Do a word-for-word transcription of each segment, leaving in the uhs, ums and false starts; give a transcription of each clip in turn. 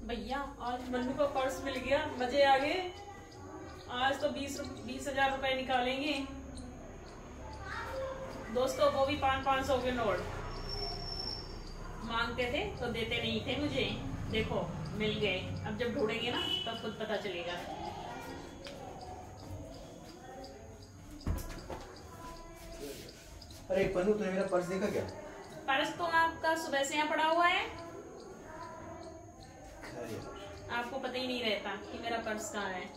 भैया आज मन्नू का पर्स मिल गया, मजे आ गए। आज तो बीस बीस हजार रुपए निकालेंगे दोस्तों, वो भी पाँच पाँच सौ के नोट। मांगते थे तो देते नहीं थे मुझे, देखो मिल गए। अब जब ढूंढेंगे ना तब खुद पता चलेगा। अरे पन्नू, तूने मेरा पर्स देखा क्या? पर्स तो आपका सुबह से यहाँ पड़ा हुआ है, आपको पता ही नहीं रहता कि मेरा पर्स कहाँ है।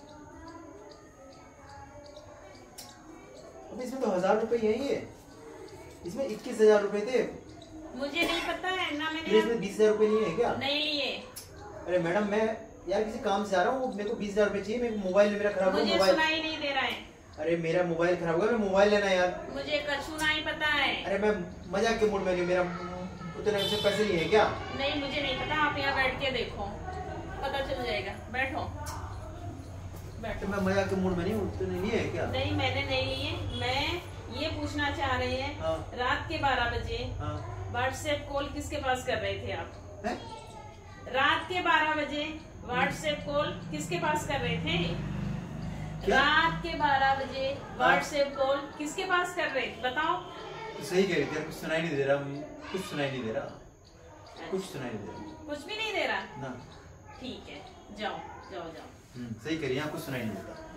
अब इसमें तो हजार रुपए यही है, इसमें इक्कीस हजार रुपए थे। मुझे नहीं पता है ना, मैंने इसमें बीस हजार रुपए नहीं है क्या? नहीं लिए। अरे मैडम, मैं यार किसी काम से आ रहा हूँ, मेरे को बीस हजार रुपए चाहिए। मेरे मोबाइल मेरा खराब हो, मुझे मोबाइल सुनाई नहीं दे रहा है। अरे मेरा मोबाइल खराब होगा, मैं मोबाइल लेना है यार। मुझे कछु नहीं पता है। अरे मैं मजाक के मूड में नहीं, मेरा उतने से पैसे नहीं है क्या? नहीं मुझे नहीं पता, आप यहाँ बैठ के देखो पता चल जाएगा। बैठो बैठो। मैं मजाक के मूड में नहीं, उतने नहीं है क्या? नहीं मैंने नहीं लिए। मैं ये पूछना चाह रही है, हाँ। रात के बारह बजे हाँ। व्हाट्सएप कॉल किसके पास कर रहे थे आप? है? रात के बारह बजे व्हाट्सएप कॉल किसके पास कर रहे थे? क्या? रात के बारह बजे व्हाट्सएप कॉल किसके पास कर रहे थे बताओ? तो सही कह रही थी, कुछ सुनाई नहीं दे रहा, कुछ सुनाई नहीं दे रहा, कुछ सुनाई नहीं दे रहा। कुछ भी नहीं दे रहा ना। ठीक है, जाओ जाओ जाओ। हम्म, सही कह रही है, कुछ सुनाई नहीं देता।